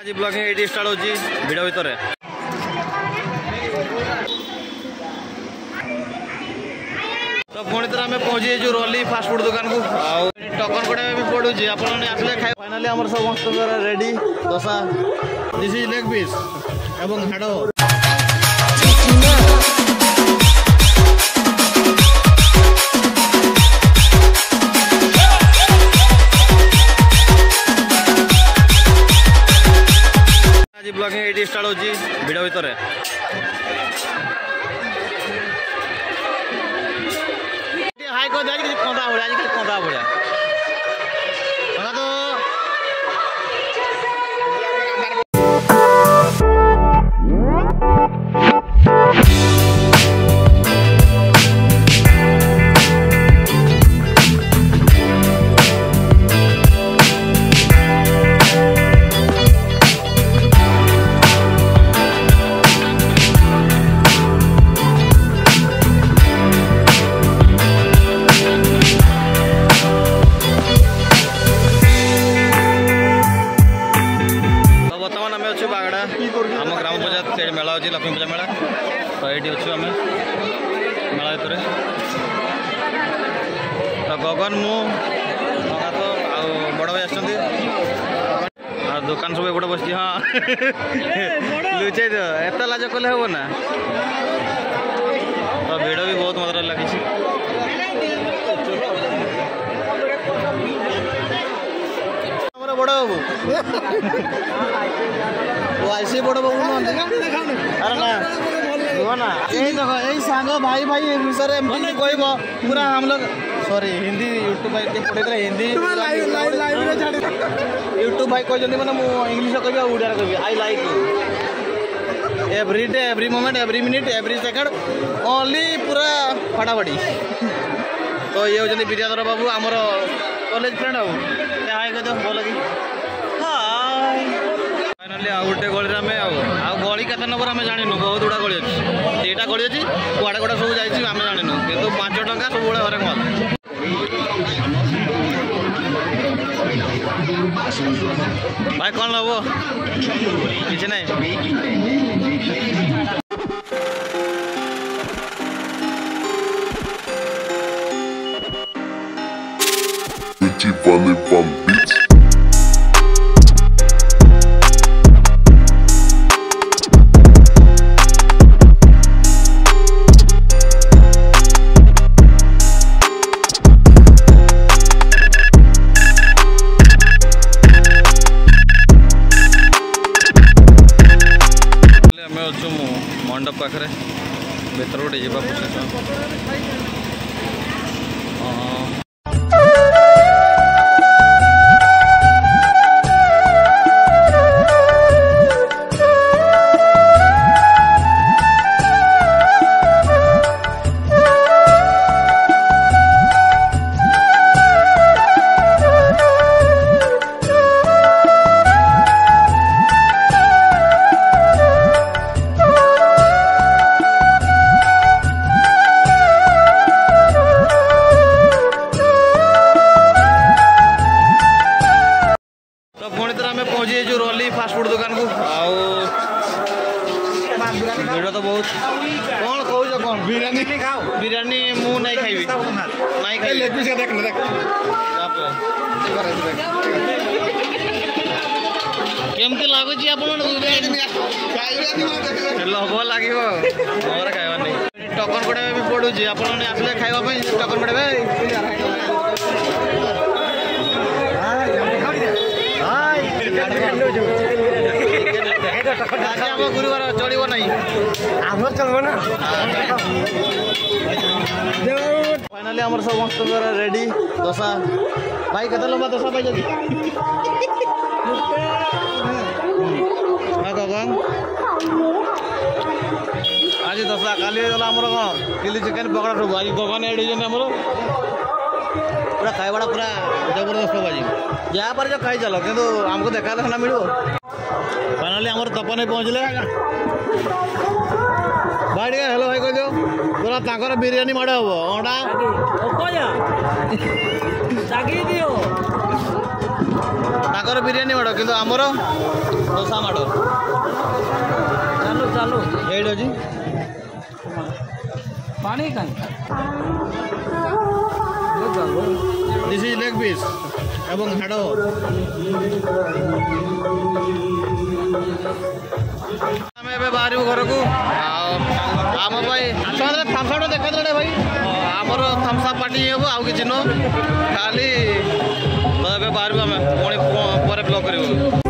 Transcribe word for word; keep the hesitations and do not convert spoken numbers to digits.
आज ब्लॉगिंग ये स्टार्ट होची वीडियो भितर तो पुणी थर आम पहुँची जो रोली फास्ट फूड दुकान को टकन कड़ा भी पड़ू आप आसले खाए फाइनाली आम समस्त ready dosa this is leg piece एवं हाड़ आज ब्लॉगिंग ये स्टार्ट होची वीडियो भितर हाई कह दिया कंदा भाया आज कंदा भाया तो आम ग्राम पंचायत से मेला अच्छी लक्ष्मी पूजा मेला तो ये अच्छे आम मेला भितर तो गगन मु तो बड़ भाई आस दुकान सब एपटे बस हाँ लुचे दो एत लाज कले हम ना तो भिड़ भी बहुत मात्रा लगी बड़ बाबू ऐसे बड़ बाबू अरे ना ना यही देख यही सांग भाई भाई विषय में कह पूरा हम लोग सॉरी हिंदी यूट्यूब भाई पढ़े हिंदी यूट्यूब भाई कहते मैंने मुझे इंग्लीश कह ओडिया कह I like every day every moment every minute every second only पूरा फटाफटी तो ये होती विद्याधर बाबू आमर कॉलेज फ्रेंड आउ हाय कह दो लगी हाय फाइनाली आउ गोटे गली आम आउ गली केते नंबर आम जाणीनु बहुत गुड़ा गली अच्छी दुईटा गली अच्छी कुआड़े कुआड़े सब जाइए आम जाणीनु कितु पांच टंका सब घरे मत भाई कौन लब किसी ना मंडप पाखे भर गोटे जा पहुँचे जो रोली फास्ट फूड दुकान को भिड़ तो बहुत कौन कह कौन बिरयानी बिरयानी मु नहीं खाइबी नहीं खाई केमती लगुच आप लभ लगे खाइबार नहीं टकन कड़ा भी पड़ू आप आसले खाइबा टकन कड़ा गुरुवार चलो ना चलो ना फाइनाली आम समस्त रेडी दोसा भाई केते लंबा दोसा पाई गगन आज दोसा काली आमर कौन चिली चिकेन पकड़ा सब आज गगन एड आमर पूरा खाइबाड़ा पूरा जबरदस्त बाजी जहाँ पर जो खाई चलो किंतु आमको देखा देखना मिलो फाइनाली आमर तपन पहुँचले भाई टे हेलो भाई कह दो पूरा ताकर बिरयानी माड़ हम अंडा ତାଙ୍କର ବିରିୟାନୀ ମାଡ଼ କିନ୍ତୁ ଆମର ଦୋସା ମାଡ଼। ଚାଲୁ ଚାଲୁ ଏଇଠି ଅଛି ପାଣି କାହିଁ ଦିସ୍ ଇଜ୍ ଲେଗ୍ ପିସ୍ ଏବଂ ହାଡ଼। ଆମେ ଏବେ ବାହାରିବୁ ଘରକୁ। ଆଉ ଆମ ପାଇଁ ଥମ୍ସଅପ୍ ଦେଖାଦେଲେ ଭାଇ ଆମର ଥମ୍ସଅପ୍ ପାର୍ଟି ହେବ ଆଉ କିଛି ନୁହଁ ଖାଲି। ତ ଏବେ ବାହାରିବୁ ଆମେ ପୁଣି ପରେ ବ୍ଲଗ୍ କରିବୁ।